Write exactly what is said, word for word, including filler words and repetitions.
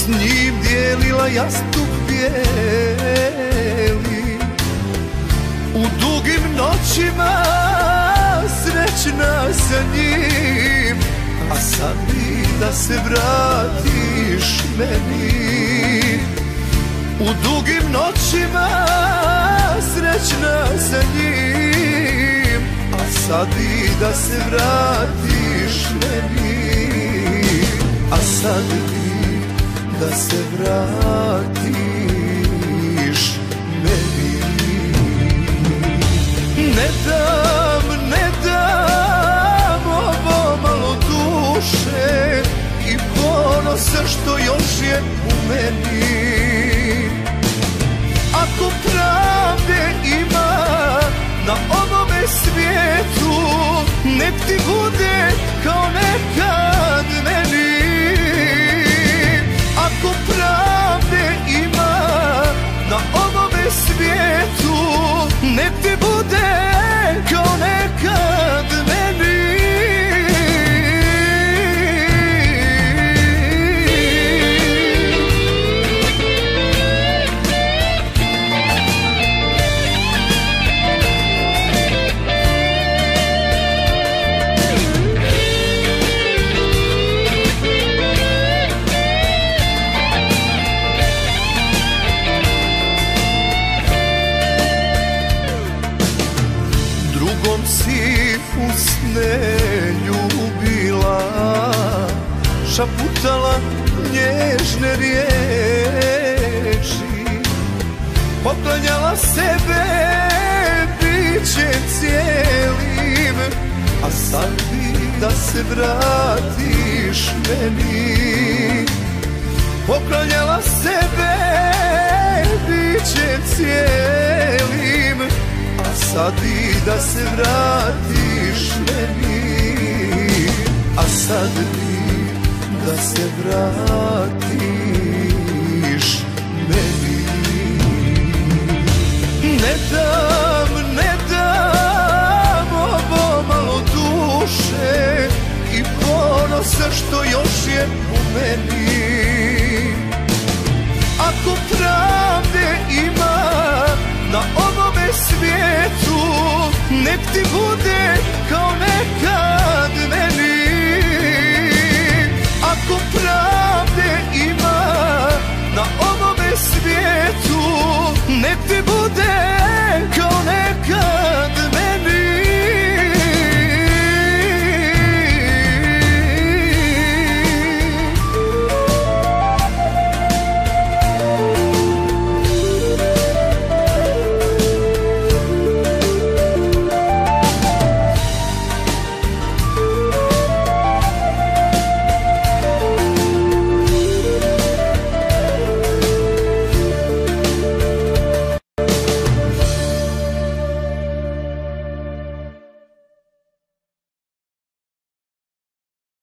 s njim dijelila jastuk bijeli. U dugim noćima srećna sa njim, a sad bi da se vratiš meni. U dugim noćima srećna sa njim, a sad bi da se vratiš meni. A sad bi da se vratiš meni. Ne dam, ne dam ovo malo duše i ponosa što još je u meni. Ako pravde ima na ovome svijetu, nek ti bude kao nekad meni. Ako pravde ima na ovome svijetu, nek ti bude kao nekad meni. Si usne ljubila, šaputala nježne riječi, poklanjala sebe bićem cijelim, a sad bi da se vratiš meni. Poklanjala sebe bićem cijelim, a sad bi da se vratiš meni. A sad bi da se vratiš